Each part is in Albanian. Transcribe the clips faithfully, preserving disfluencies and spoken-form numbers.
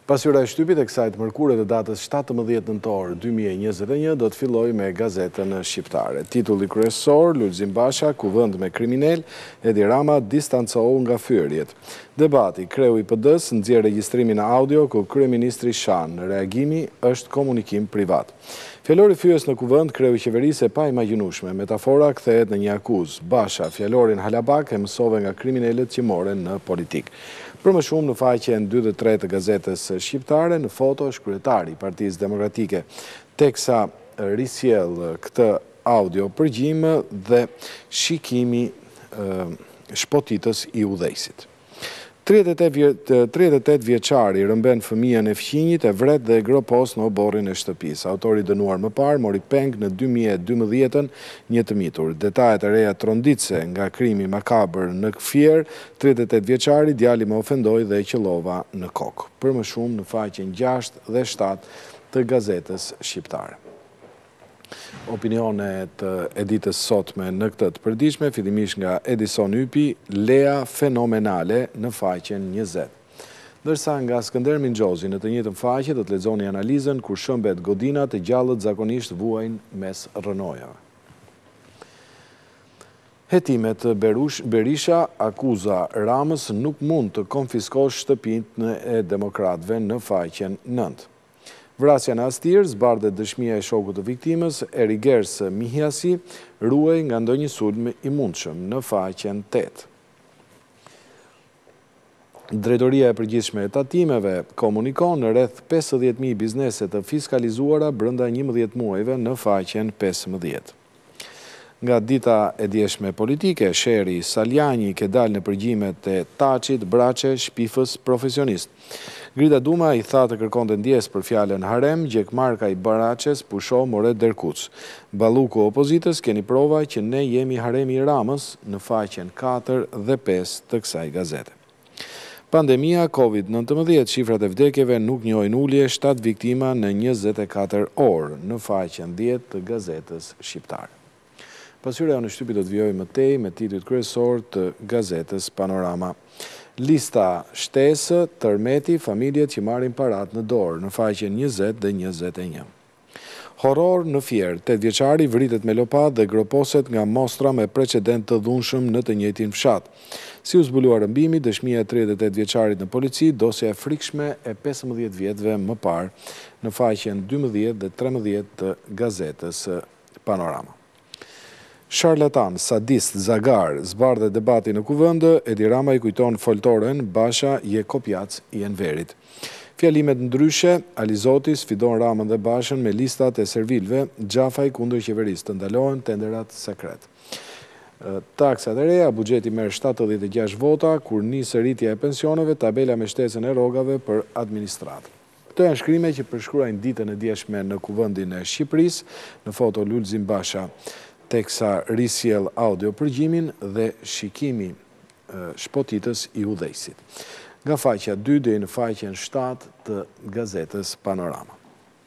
Pasyra e Shtypit e kësaj të mërkure të datës shtatëmbëdhjetë nëntor dy mijë e njëzet e një do të filloj me gazetën shqiptare. Titulli kryesor, Lulzim Basha, kuvend me kriminal, Edi Rama distancohu nga fyerjet. Debati, kreu i P D-s nxjerr regjistrimin audio ku kryeministri shan, reagimi është komunikim privat. Fjalori fyes në kuvend, kreu i qeverisë e pa imagjinueshme, metafora kthehet në një akuzë. Basha, fjalorin halabak e mësove nga kriminalet që moren në politik. Për më shumë në faqen dy dhe tre të gazetës shqiptare, në foto është kryetari i Partisë Demokratike, teksa risjell këtë audio përgjim dhe shikimi shpotitës i udhëheqësit. tridhjetë e tetë vjeçari rëmben fëmijën e fqinjit e vret dhe gropos në oborrin e shtëpisë. Autori dënuar më parë mori peng në dy mijë e dymbëdhjetë një të mitur. Detajet e reja tronditse nga krimi makabër në Fier, tridhjetë e tetë vjeçari djali më ofendoi dhe e qellova në kokë. Për më shumë në faqen gjashtë dhe shtatë të gazetës shqiptare. Opinionet e ditës sotme në këtë të përditshme, fillimisht nga Edison Ypi, Lea fenomenale në faqen njëzet. Ndërsa nga Skënder Mingjosi në të njëjtën faqe do të lexoni analizën kur shëmbet godina të gjallët zakonisht vuajnë mes rrënojave. Hetimet Berisha akuza Ramës nuk mund të konfiskosh shtëpinë e demokratëve në faqen nëntë. Vrasja në Astir, zbardhet dëshmia e shokut të viktimës, Erigers Mihiasi, ruaj nga ndonjë sulm i mundshëm në faqen tetë. Drejtoria e përgjithshme e tatimeve komunikon në rreth pesëdhjetë mijë biznese të fiskalizuara brenda njëmbëdhjetë muajve në faqen pesëmbëdhjetë. Nga dita e djeshme politike, Sheri Saljani ke dalë në përgjimet e Taçit, Braçe, Shpifës, profesionist. Grida Duma i tha të kërkonte ndjes për fjalën harem, Gjekmarka i Baraçes pusho more derkuc. Balluku opozitës keni prova që ne jemi haremi i Ramës në faqen katër dhe pesë të kësaj gazete. Pandemia Covid nëntëmbëdhjetë, shifrat e vdekjeve nuk njohin ulje, shtatë viktima në njëzet e katër orë në faqen dhjetë të gazetës shqiptare. Pasyra në Shtypi do të vijoj më tej me titujt kryesor të gazetës Panorama. Lista shtesë, tërmeti, familjet që marrin parat në dorë në faqen njëzet dhe njëzet e një. Horror në Fier, tetë vjeçari vritet me lopat dhe groposet nga mostra me precedent të dhunshëm në të njëjtin fshat. Si u zbulua rëmbimi, dëshmia e tridhjetë e tetë vjeçarit në polici, dosja e frikshme e pesëmbëdhjetë vjetëve më parë në faqen dymbëdhjetë dhe trembëdhjetë të gazetës Panorama. Sharlatan, sadist, zagar, zbardhe debati në kuvendë, Edi Rama i kujton foltoren, Basha je kopjac i Enverit. Fjalimet ndryshe, Alizoti sfidon Ramën dhe Bashën me listat e servilve, Gjafaj kundër qeverisë të ndalohen tenderat sekret. Taksat e reja, buxheti merr shtatëdhjetë e gjashtë vota, kur nisë rritja e pensioneve, tabela me shtesën e rrogave për administratë. Këto janë shkrime që përshkruajnë ditën e djeshme në kuvendin e Shqipërisë, në foto Lulzim Basha, teksa risjell audio përgjimin dhe shikimi shpotitës i udhëheqësit. Nga faqja dy deri në faqen shtatë të gazetës Panorama.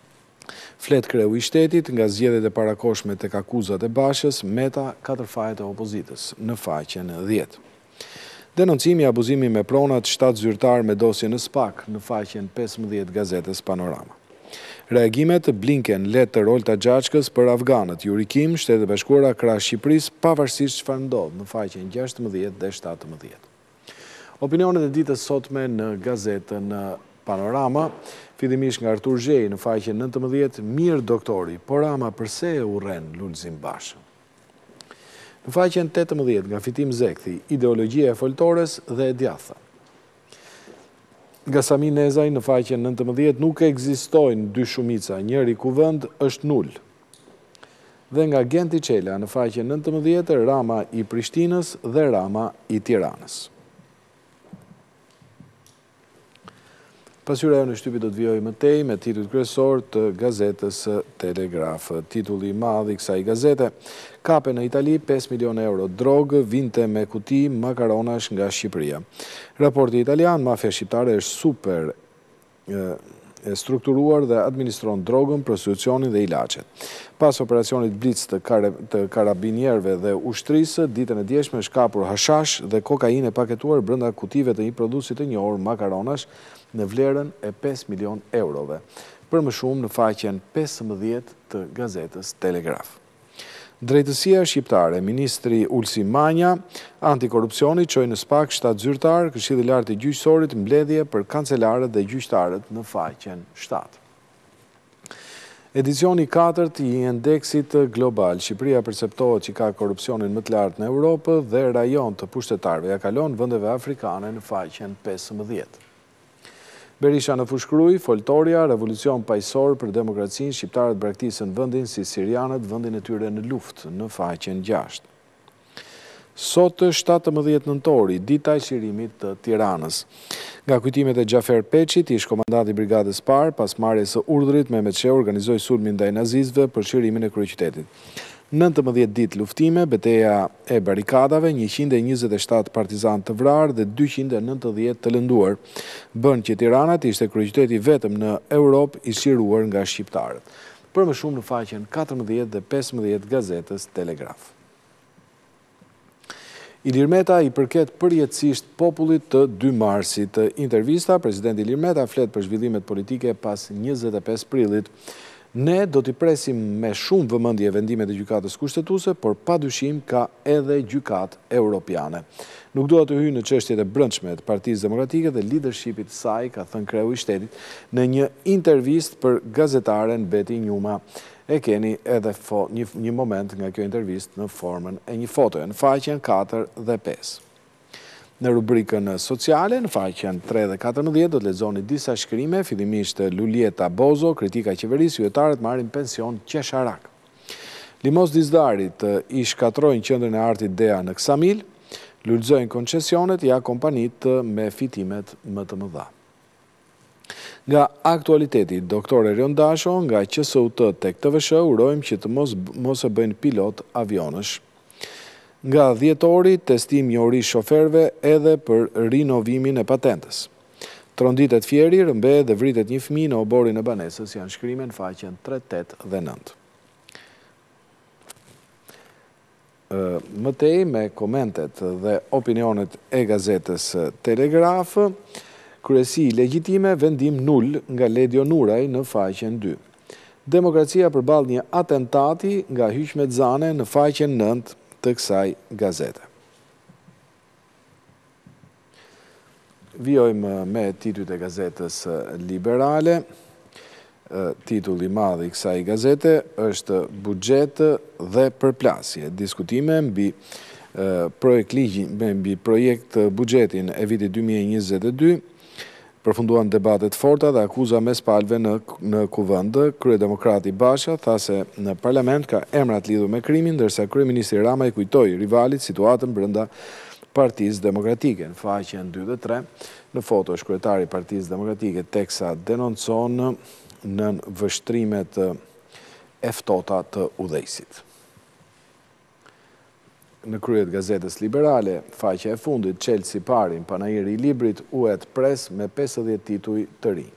Flet kreu i shtetit nga zgjedhjet e parakoshme tek akuzat e Bashës, meta katër fajet e opozitës në faqen dhjetë. Denoncimi i abuzimit me pronat shtatë zyrtar me dosje në SPAK në faqen pesëmbëdhjetë gazetës Panorama. Reagimet Blinken letër Olta Gjaçkës për afganët, jurikim Shtetet e Bashkuara krah Shqipërisë pavarësisht çfarë ndodh në faqen gjashtëmbëdhjetë dhe shtatëmbëdhjetë. Opinionet e ditës sotme në gazetën Panorama, fillimisht nga Artur Zhej në faqen nëntëmbëdhjetë, mirë doktori, por Rama pse e urren Lulzim Bashën. Në faqen tetëmbëdhjetë nga Fitim Zekthi, ideologjia e foltores dhe e djatha. Nga Sami Nezaj në faqen nëntëmbëdhjetë nuk ekzistojnë dy shumica, njëri kuvend është nul. Dhe nga Genti Çela në faqen nëntëmbëdhjetë, Rama i Prishtinës dhe Rama i Tiranës. Pasyra në Shtypi do të vijoj më tej me titujt kryesor të gazetës Telegraf. Titulli i madh i kësaj gazete: Kape në Itali pesë milionë euro drogë, vinte me kuti makaronash nga Shqipëria. Raporti italian, mafia shqiptare është super e strukturuar dhe administron drogën, prostitucionin dhe ilaçet. Pas operacionit blitz të, kare, të karabinierëve dhe ushtrisë, ditën e djeshme është kapur hashash dhe kokainë e paketuar brenda kutive të një produsit të njohur makaronash në vlerën e pesë milion eurove. Për më shumë në faqen pesëmbëdhjetë të gazetës Telegraf. Drejtësia shqiptare, Ministri Ulsi Manja, antikorupcioni çoi në SPAK shtatë zyrtar, Këshilli i Lartë i Gjyqësorit mbledhje për kancelarët dhe gjyqtarët në faqen shtatë. Edicioni katërt i indeksit global, Shqipëria perceptohet që ka korupcionin më të lartë në Europë dhe rajon të pushtetarëve ja kalon vendeve afrikane në faqen pesëmbëdhjetë. Berisha në fushkruj, foltoria, revolucion paqësor për demokracinë, shqiptarët braktisën vendin si sirianët vendin e tyre në luftë në faqen gjashtë. Sot shtatëmbëdhjetë nëntori, dita e çlirimit të Tiranës. Nga kujtimet e Xhafer Peçit, ish komandanti i brigadës parë, pas marrjes së urdhrit Mehmet Sheu organizoi sulmin ndaj nazistëve për çlirimin e kryeqytetit. nëntëmbëdhjetë ditë luftime, betejë e barikadave, njëqind e njëzet e shtatë partizan të vrarë dhe dyqind e nëntëdhjetë të lënduar, bën që Tirana të ishte kryeqyteti vetëm në Europë i çliruar nga shqiptarët. Për më shumë në faqen katërmbëdhjetë dhe pesëmbëdhjetë gazetës Telegraf. Ilir Meta i përket përjetësisht popullit të dy marsit. Intervista, presidenti Ilir Meta flet për zhvillimet politike pas njëzet e pesë prillit. Ne do t'i presim me shumë vëmendje vendimet e gjykatës kushtetuese, por padyshim ka edhe gjykatë europiane. Nuk dua të hyj në çështjet e brendshme të Partisë Demokratike dhe leadershipit të saj, ka thënë kreu i shtetit në një intervistë për gazetaren Beti Njuma. E keni edhe fo, një, një moment nga kjo intervistë në formën e një fotoje, në faqen katër dhe pesë. Në rubrikën sociale, në faqen tre dhe katërmbëdhjetë, do të lexoni disa shkrime, fillimisht Lulieta Bozo, kritika e qeverisë, qytetarët marrin pension qesharak. Limos Dizdarit i shkatrojnë qendrën e artit Dea në Ksamil, lulëzojnë koncesionet ja kompanitë me fitimet më të mëdha. Nga Aktualiteti, doktore Riondasho, nga Q S U T tek T V S H, urojmë që të mos, mos e bëjnë pilot avionësh. Nga dhjetori, testim njohuri shoferve edhe për rinovimin e patentës. Tronditet Fjeri, rëmbe dhe vritet një fëmijë në oborin e banesës, janë shkrime në faqen tre, tetë dhe nëntë. Mëtej me komentet dhe opinionet e gazetës Telegraf, kryesi legjitime vendim nul nga Ledio Nuraj në faqen dy. Demokracia përballë një atentati nga Hyqmet Zane në faqen nëntë të kësaj gazete. Vjojmë me titujt e gazetës Liberale. Titulli i madh i kësaj gazete është Buxhet dhe përplasje. Diskutime mbi projekt ligji, mbi projekt buxhetin e vitit dy mijë e njëzet e dy. Përfunduan debatet forta dhe akuza mes palëve në, në kuvend. Kryedemokrati Basha tha se në parlament ka emrat lidhur me krimin, ndërsa kryeministri Rama i kujtoi rivalit situatën brenda Partisë Demokratike. Në faqen dy dhe tre, në foto është kryetari i Partisë Demokratike, teksa denoncon nën vështrimet e ftota të udhëheqësit. Në kryet gazetës Liberale, faqja e fundit, Chelsea Parin, panajiri i librit, uhet pres me pesëdhjetë tituj të ri.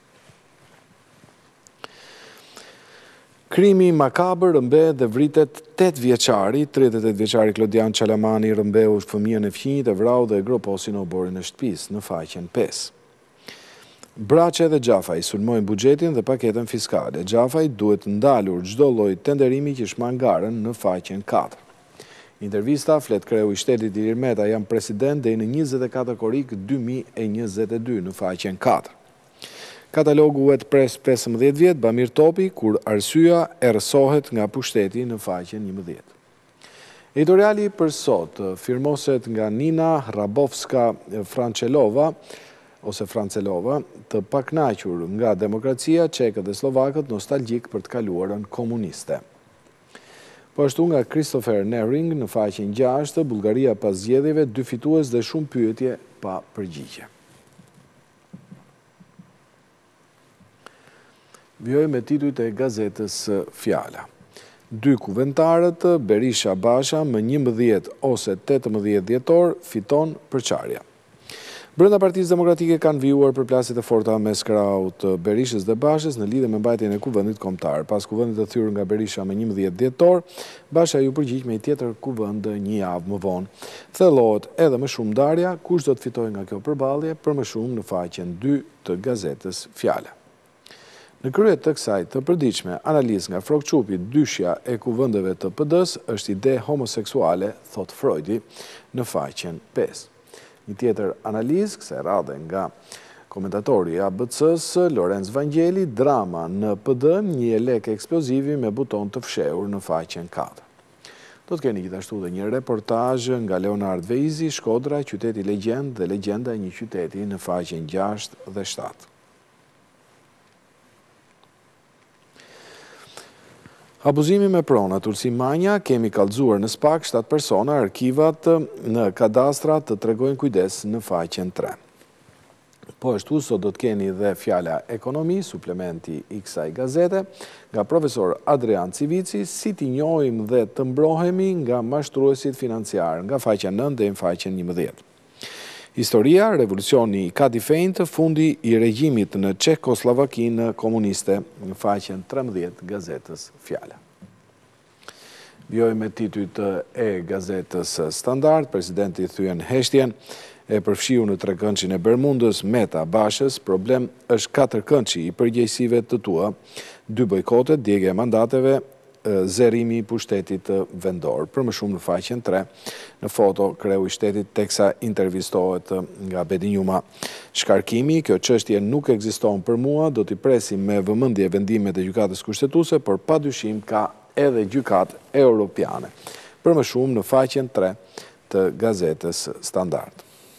Krimi makabër rëmbe dhe vritet tetë vjeçari, tridhjetë e tetë vjeçari Klodian Qalamani rëmbeu fëmijën e fëmijët e vrau dhe e groposi në oborin e shtëpisë, në faqen pesë. Braçe dhe Gjafaj sulmojnë buxhetin dhe paketën fiskale. Gjafaj duhet ndalur çdo lloj tenderimi që shman garën në faqen katër. Intervista, flet kreu i shtetit Ilir Meta, jam president deri në njëzet e katër korik dy mijë e njëzet e dy në faqen katër. Katalogu uhet pres pesëmbëdhjetë vjet, Bamir Topi, kur arsyeja errësohet nga pushteti në faqen njëmbëdhjetë. Editoriali për sot firmoset nga Nina Hrabovska Francelova, ose Francelova, të paknaqur nga demokracia, çekët dhe slovakët nostalgjik për të kaluarën komuniste. Po ashtu nga Christopher Nering në faqen gjashtë, Bullgaria pas zgjedhjeve, dy fitues dhe shumë pyetje pa përgjigje. Vjoj me titujt e gazetës Fjala. Dy kuventarët, Berisha Basha, më njëmbëdhjetë ose tetëmbëdhjetë dhjetor, fiton përçarja. Brenda Partisë Demokratike kanë vijuar përplasjet e forta mes kraut Berishës dhe Bashës në lidhje me mbajtjen e kuvendit kombëtar. Pas kuvendit të thyrë nga Berisha me njëmbëdhjetë dhjetor, Basha ju përgjigj me një tjetër kuvend një javë më vonë. Thellohet edhe më shumë ndarja, kush do të fitojë nga kjo përballje, për më shumë në faqen dy të gazetës Fjala. Në krye të kësaj të përditshme analizë nga Frokçupi, dyshja e kuvendeve të P D-s është ide homoseksuale, thot Freudi, në faqen pesë. Një tjetër analizë, kësaj radhe nga komentatori i A B C-s, Lorenz Vangjeli, drama në P D, një lek eksplozivi me buton të fshehur në faqen katër. Do të keni gjithashtu dhe një reportazh nga Leonard Veizi, Shkodra, qyteti legjend dhe legjenda e një qyteti në faqen gjashtë dhe shtatë. Abuzimi me prona, Tulsi Manja, kemi kallëzuar në SPAK shtatë persona, arkivat në kadastra të tregojnë kujdes në faqen tre. Po ashtu sot do të keni dhe fjala ekonomi, suplementi i kësaj gazete, nga profesor Adrian Civici, si t'i njohim dhe të mbrohemi nga mashtruesit financiar, nga faqja nëntë dhe në faqen njëmbëdhjetë. Historia, revolucioni i Kadifejnë, fundi i regjimit në Çekosllavakinë komuniste, në faqen trembëdhjetë gazetës Fjala. Vjoj me titujt e gazetës Standard, presidenti thyen heshtjen e përfshiu në trekëndçin e Bermundës, Meta Bashës, problem është katërkëndçi i përgjegjësive të tua, dy bojkotet, djegja e mandateve, zerimi i pushtetit vendor. Për më shumë në faqen tre, në foto kreu i shtetit teksa intervistohet nga Bedinjuma. Shkarkimi, kjo çështje nuk ekziston për mua, do t'i presim me vëmendje vendimet e gjykatës kushtetuese, por padyshim ka edhe gjykatë europiane. Për më shumë në faqen tre të gazetës Standard.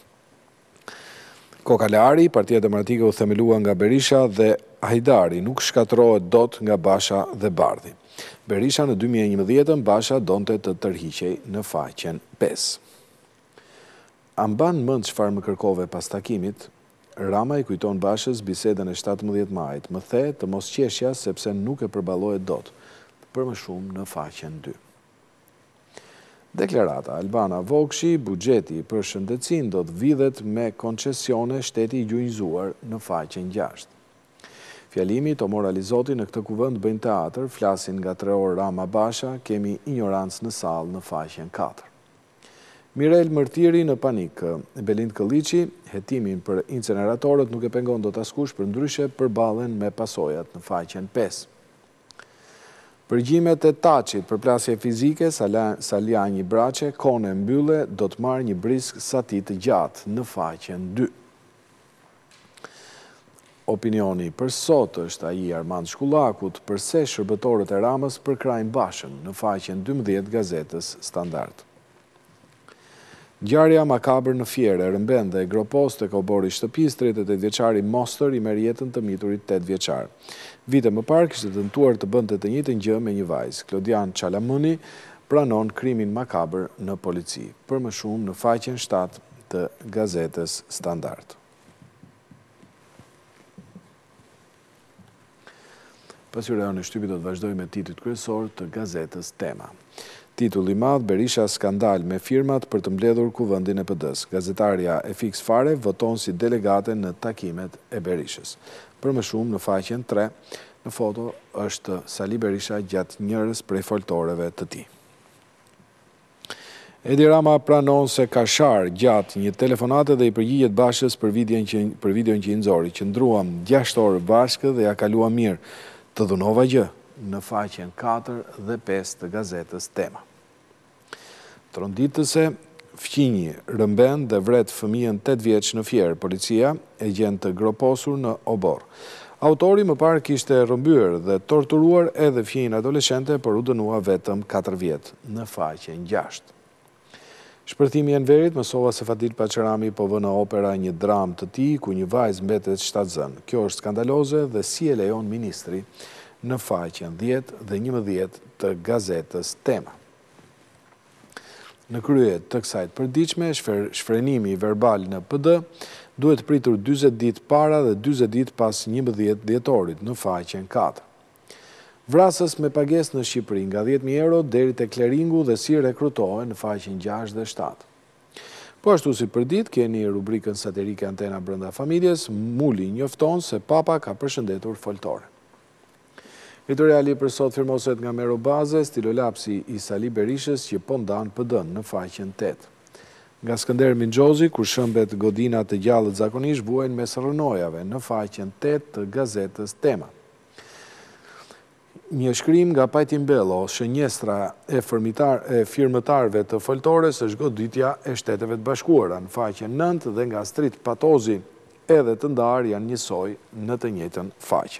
Kokalari, Partia Demokratike u themelua nga Berisha dhe Hajdari, nuk shkatërrohet dot nga Basha dhe Bardhi. Berisha në dy mijë e njëmbëdhjetë, Basha donte të tërhiqej në faqen pesë. A mban mend çfarë më kërkove pas takimit? Rama i kujton Bashës bisedën e shtatëmbëdhjetë majit. Më the të mos qeshja sepse nuk e përballohet dot. Për më shumë në faqen dy. Deklarata Albana Vokshi, buxheti për shëndetësinë do të vidhet me koncesione shteti i gjunjëzuar në faqen gjashtë. Fjalimi të moralizoti në këtë kuvend bëjnë teatr, flasin nga tre orë Rama Basha, kemi ignorancë në sallë në faqen katër. Mirel Mërtiri në panik, Belind Këlliçi, hetimin për inceneratorët nuk e pengon dot askush, për ndryshe përballen me pasojat në faqen pesë. Përgjimet e Taçit për plasje fizike, Saliani Braçe, kone mbylle, do të marrë një brisk sati të gjatë në faqen dy. Opinioni për sot është ai Armand Shkullakut, përse shërbëtorët e Ramës përkrajnë Bashën në faqen dymbëdhjetë gazetës Standard. Ngjarja makabër në Fiere, rëmben dhe gropos të kobori Shtëpis, tridhjetë e tetë vjeçari Moster i merr jetën të miturit tetë vjeçar. Vite më parë kishte tentuar të bënte të njëjtën gjë me një vajzë. Klodian Çalamuni pranon krimin makabër në polici. Për më shumë në faqen shtatë të gazetës Standard. Pasyre në Shtypi do të vazhdoj me titujt kryesor të gazetës Tema. Titulli i madh, Berisha skandal me firmat për të mbledhur kuvendin e P D-s. Gazetaria e Fiks Fare voton si delegate në takimet e Berishës. Për më shumë në faqen tre, në foto është Sali Berisha gjatë njërës prej foltoreve të tij. Edi Rama pranon se ka sharë gjatë një telefonate dhe i përgjigjet Bashës për videon që, për videon që i nxori, që ndruam gjashtë orë bashkë dhe ja kaluam mirë. Të dhunova gjë në faqen katër dhe pesë të gazetës Tema. Tronditëse, fqinji rëmben dhe vret fëmijën tetë vjeç në Fier, policia e gjen të groposur në Obor. Autori më parë kishte rrëmbyer dhe torturuar edhe fqinjin adoleshente, por u dënua vetëm katër vjet në faqen gjashtë. Shpërthimi i Enverit, mësova se Fadil Paçerami po vë në opera një dram të tij ku një vajzë mbetet shtatzën. Kjo është skandaloze dhe si e lejon ministri në faqen dhjetë dhe njëmbëdhjetë të gazetës Tema. Në krye të kësaj të përditshme, shfrenimi verbal në P D duhet pritur dyzet ditë para dhe dyzet ditë pas njëmbëdhjetë dhjetorit në faqen katër. Vrasës me pagesë në Shqipëri nga dhjetë mijë euro deri te kleringu dhe si rekrutohen në faqen gjashtë dhe shtatë. Po ashtu si për ditë, keni rubrikën satirike Antena brenda familjes, Muli njofton se papa ka përshëndetur foltore. Editoriali për sot firmoset nga Mero Baze, stilolapsi i Sali Berishës që po ndan P D-n në faqen tetë. Nga Skënder Mingjozi, kur shëmbet godina të gjallët zakonisht vuajnë mes rënojave në faqen tetë të gazetës Tema. Një shkrim nga Pajtim Bello, shënjestra e, e firmëtarve të foltores është goditja e Shteteve të Bashkuara në faqen nëntë dhe nga Strit Patozi edhe të ndarë janë njësoj në të njëjtën faqe.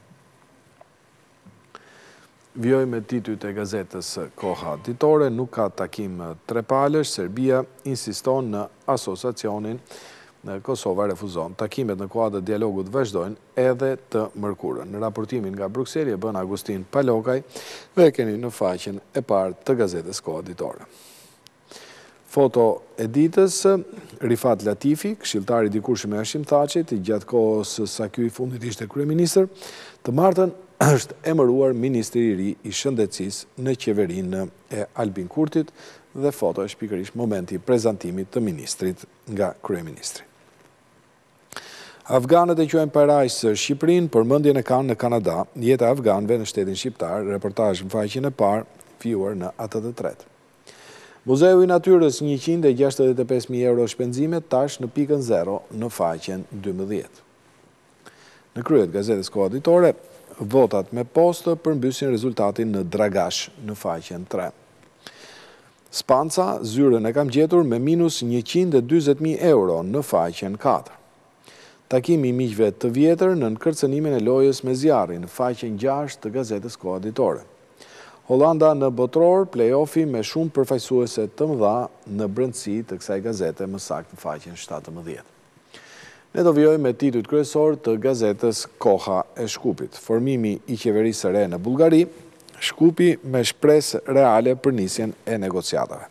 Vjoj me titujt e gazetës Koha ditore, nuk ka takim trepalësh, Serbia insiston në asociacionin në Kosova refuzon. Takimet në kuadër dialogut vazhdojnë edhe të mërkurën. Në raportimin nga Brukseli e bën Agustin Palokaj dhe keni në faqen e parë të gazetës Koha ditore. Foto e ditës, Rifat Latifi, këshilltari dikurshëm e Hashim Thaqit, gjatë kohës sa ky i fundit ishte kryeministër, të martën është emëruar ministri i ri i shëndetësisë në qeverinë e Albin Kurtit dhe foto është pikërisht momenti i prezantimit të ministrit nga kryeministri. Afganët e quajnë parajsë Shqipërinë, përmendjen e kanë në Kanada, jeta e afganëve në shtetin shqiptar, reportazh në faqen e parë, fijuar në A T T tretë. Muzeu i Natyrës njëqind e gjashtëdhjetë e pesë mijë euro shpenzime tash në pikën zero në faqen dymbëdhjetë. Në kryet gazetës Koha ditore, votat me postë përmbysin rezultatin në Dragash në faqen tre. Spanca, zyrën e kam gjetur me minus njëqind e dyzet mijë euro në faqen katër. Takimi i miqve të vjetër në nënkërcënimin e lojës me zjarri në faqen gjashtë të gazetës Koha ditore. Holanda në botror, play-offi me shumë përfaqësuese të mëdha në brendësi të kësaj gazete, më saktë në faqen shtatëmbëdhjetë. Ne do vjoj me titujt kryesor të gazetës Koha e Shkupit. Formimi i qeverisë së re në Bullgari, Shkupi me shpresë reale për nisjen e negociatave.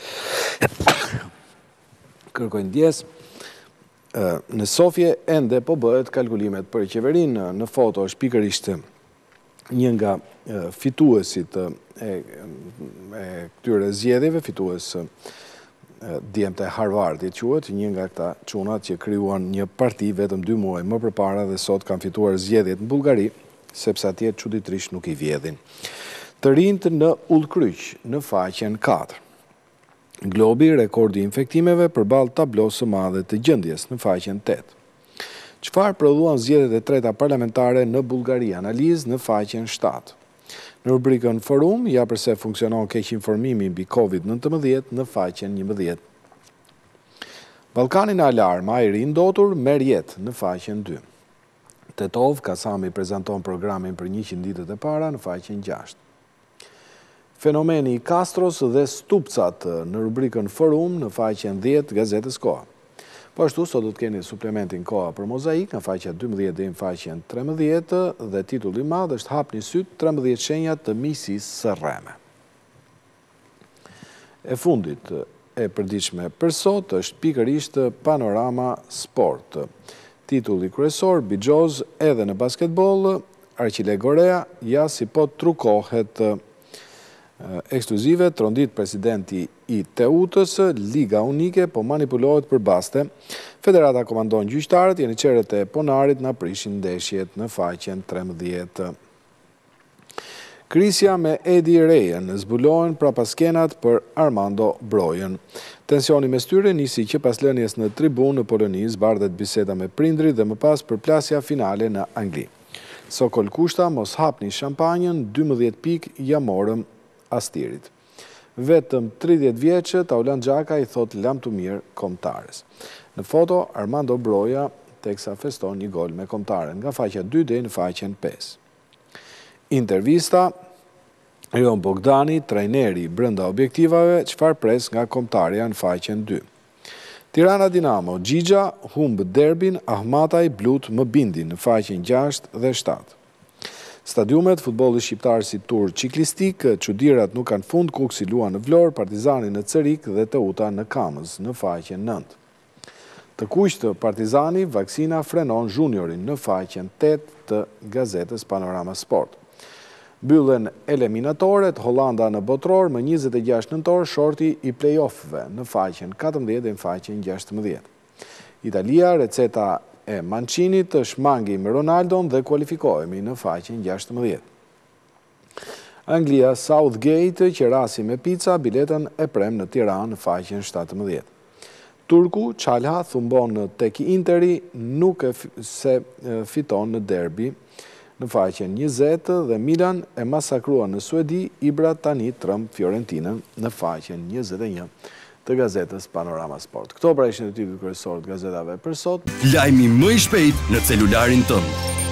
Kërkojnë ndjes, në Sofje ende po bëhet kalkulimet për qeverinë. Në foto është pikërisht një nga fituesit e, e këtyre zgjedhjeve, fitues djemtë e Harvardit quhet, një nga këta çunat që krijuan një parti vetëm dy muaj më përpara dhe sot kanë fituar zgjedhjet në Bullgari, sepse atje çuditërisht nuk i vjedhin. Të rinjt në Ullkryq në faqen katër. Globi, rekordi i infektimeve përballë tablosë së madhe të gjendjes në faqen tetë. Çfarë prodhuan zgjedhjet e treta parlamentare në Bullgari? Analizë në faqen shtatë. Në rubrikën Forum, ja përse funksionon keq informimi mbi Covid nëntëmbëdhjetë në faqen njëmbëdhjetë. Ballkani në alarm, ajri i ndotur merr jetë në faqen dy. Tetov, Kasami prezanton programin për njëqind ditët e para në faqen gjashtë. Fenomeni i Kastros dhe Stupcat në rubrikën Forum në faqen dhjetë gazetës Koha. Po ashtu, sot do të keni suplementin Koha për mozaik në faqja dymbëdhjetë dhe në faqen trembëdhjetë dhe titulli i madh është Hapni syt trembëdhjetë shenja të miqësisë së rreme. E fundit e përditshme për sot është pikërisht Panorama Sport. Titulli kryesor, Bixhoz edhe në basketbol, Arqile Gorea, ja si po trukohet ekskluzive, trondit presidenti i Teutës, Liga Unike po manipulohet për baste. Federata komandon gjyqtarët, jeni qerët e Ponarit në prishin ndeshjet në faqen trembëdhjetë. Krisja me Edi Rejen zbulohen prapaskenat për Armando Brojën. Tensioni mes tyre nisi që pas lënies në tribunë në Poloni, zbardhet biseda me prindrit dhe më pas përplasja finale në Angli. Sokol Kushta, mos hapni shampanjën, dymbëdhjetë pikë ja morëm Astirit. Vetëm tridhjetë vjeçë, Taulan Xhaka i thot lam të mirë kombëtares. Në foto, Armando Broja teksa feston një gol me kombëtaren nga faqja dy deri në faqen pesë. Intervista, Rion Bogdani, trajneri brenda objektivave, çfarë pres nga kombëtarja në faqen dy. Tirana Dinamo, Gjigja, humb derbin, Ahmataj, Blut më bindin në faqen gjashtë dhe shtatë. Stadiumet, futbolli shqiptar si tur ciklistik, çudirat nuk kanë fund, Kuksi luan në Vlorë, Partizani në Cerik dhe Teuta në Kamës në faqen nëntë. Të kuqtë Partizani, vaksina frenon juniorin në faqen tetë të gazetës Panorama Sport. Mbyllen eliminatoret, Holanda në botror më njëzet e gjashtë nëntor, shorti i play-offëve në faqen katërmbëdhjetë dhe në faqen gjashtëmbëdhjetë. Italia, receta e Mancinit, shmangi me Ronaldon dhe kualifikohemi në faqen gjashtëmbëdhjetë. Anglia, Southgate, që rasi me pizza, biletën e prem në Tiranë në faqen shtatëmbëdhjetë. Turku, Çalha, thumbon tek Interi, nuk e se fiton në derbi në faqen njëzet dhe Milan e masakrua në Suedi, Ibra tani trëmb Fiorentinën në faqen njëzet e një të gazetës Panorama Sport. Këto pra ishin të titujt kryesorë të gazetave për sot. Lajmi më i shpejt në celularin tënd.